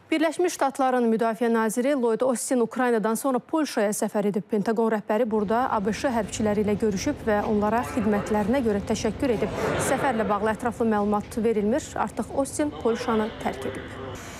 Birləşmiş Ştatların Müdafiə naziri Lloyd Austin Ukraynadan sonra Polşaya səfər edib. Pentaqon rəhbəri burada ABŞ hərbçiləri ilə görüşüb və onlara xidmətlərinə görə təşəkkür edib. Səfərlə bağlı ətraflı məlumat verilmir. Artıq Austin Polşanı tərk edib.